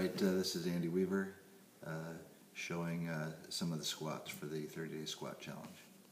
Alright, this is Andy Weaver showing some of the squats for the 30-day squat challenge.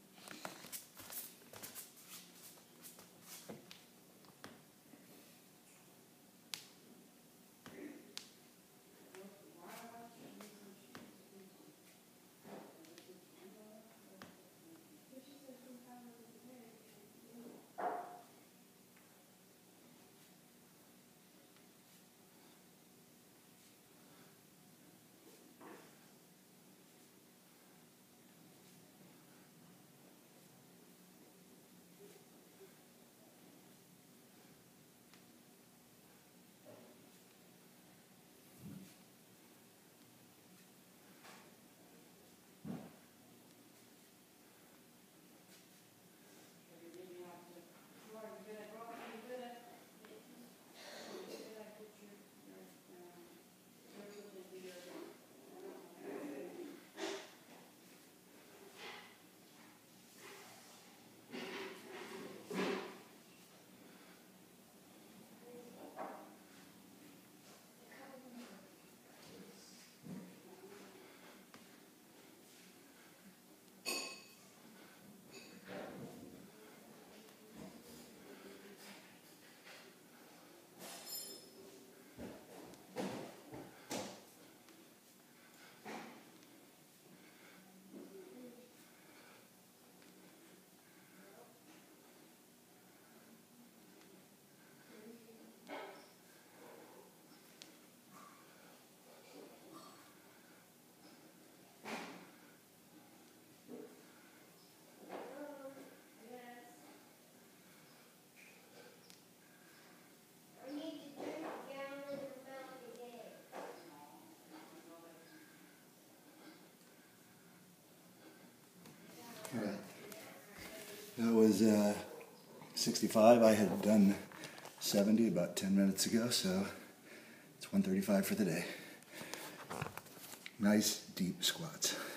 Alright, that was 65. I had done 70 about 10 minutes ago, so it's 135 for the day. Nice deep squats.